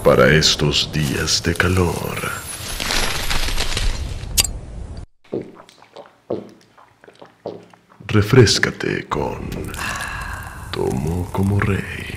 para estos días de calor. Refréscate con Tomo como Rey.